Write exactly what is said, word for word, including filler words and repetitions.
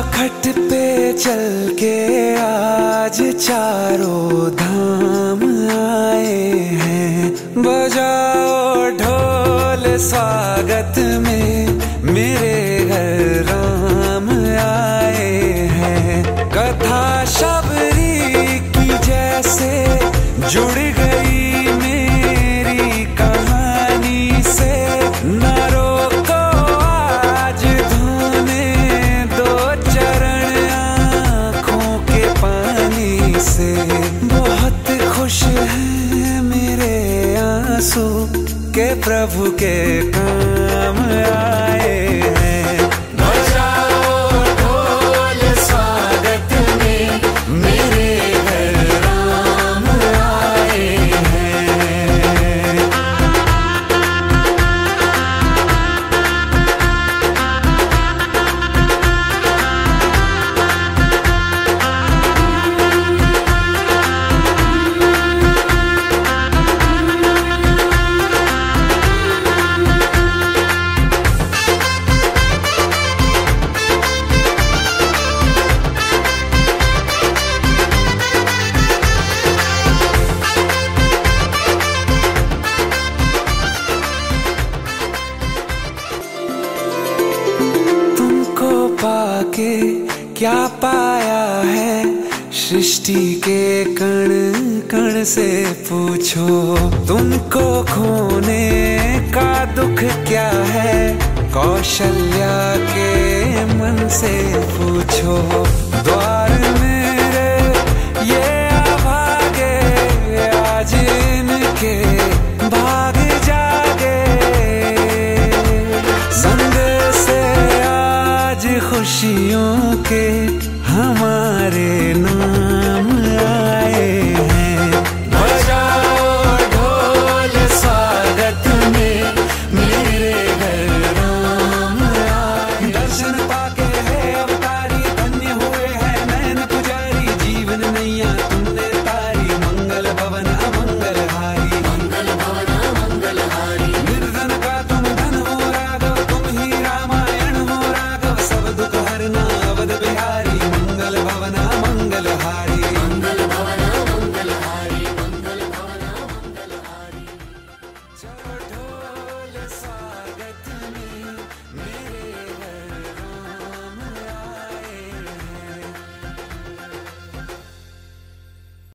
चौखट पे चल के आज चारों धाम आए हैं। बजाओ ढोल स्वागत में मेरे घर राम आए हैं। कथा शबरी की जैसे जुड़ गई मेरी कहानी से। न रोको आज धोने दो चरण आँखों के पानी से। बहुत खुश हैं मेरे आंसू के प्रभु के काम आए हैं। बजाओ ढोल स्वागत में मेरे घर राम आए हैं। पाके क्या पाया है सृष्टि के कण कण से पूछो। तुमको खोने का दुख क्या है कौशल्या के मन से पूछो। द्वार मेरे ये अभागे आज इनके भाग जागे। संग से आज खुशियों के हमारे नाम